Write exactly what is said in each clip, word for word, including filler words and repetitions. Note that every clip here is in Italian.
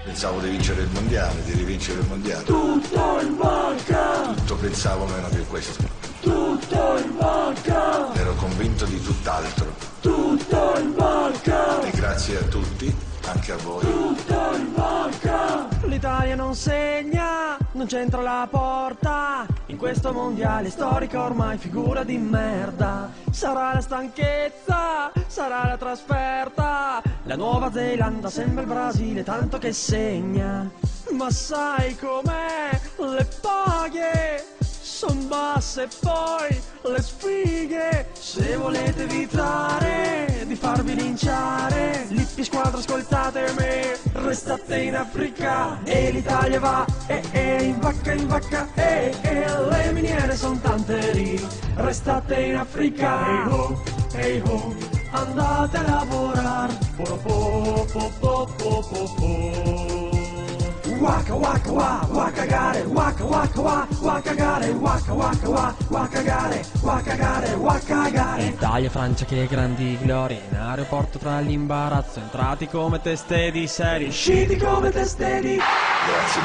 Pensavo di vincere il mondiale, di rivincere il mondiale. Tutto in banca, Tutto pensavo meno che questo. tutto in banca, Ero convinto di tutt'altro. tutto in banca, E grazie a tutti, anche a voi. tutto in banca. L'Italia non segna, non c'entra la porta. In questo mondiale storico ormai figura di merda. Sarà la stanchezza, sarà la trasferta. La Nuova Zelanda sembra il Brasile, tanto che segna. Ma sai com'è? Le paghe son basse, poi le sfighe. Se volete evitare di farvi linciare, Lippi squadra ascoltate me, restate in Africa. E l'Italia va, e eh, eh, in vacca, in vacca, e eh, eh, le miniere son tante lì, restate in Africa. Ehi ho, ehi ho, andate a lavorare, po po po po po po po. Waka waka wa, wa cagare, waka waka wa, wa cagare, waka waka wa, wa cagare, wa cagare, wa cagare. Italia, Francia, che grandi glorie, in aeroporto tra l'imbarazzo, entrati come teste di serie, usciti come teste di... Grazie di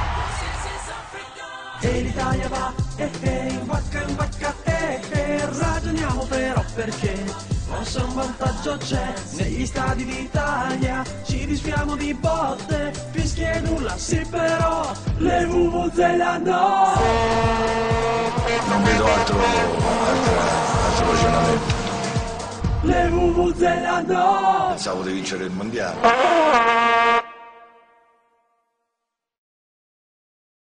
me. E l'Italia va, e eh, in vacca, in vacca, e eh, ragioniamo però perché forse un vantaggio c'è negli stadi d'Italia, ci disfiamo di botte, fischi e nulla, sì però le vuvuzela no. Non vedo altro, altra, altro ragionamento. Le vuvuzela no. Pensavo di vincere il mondiale.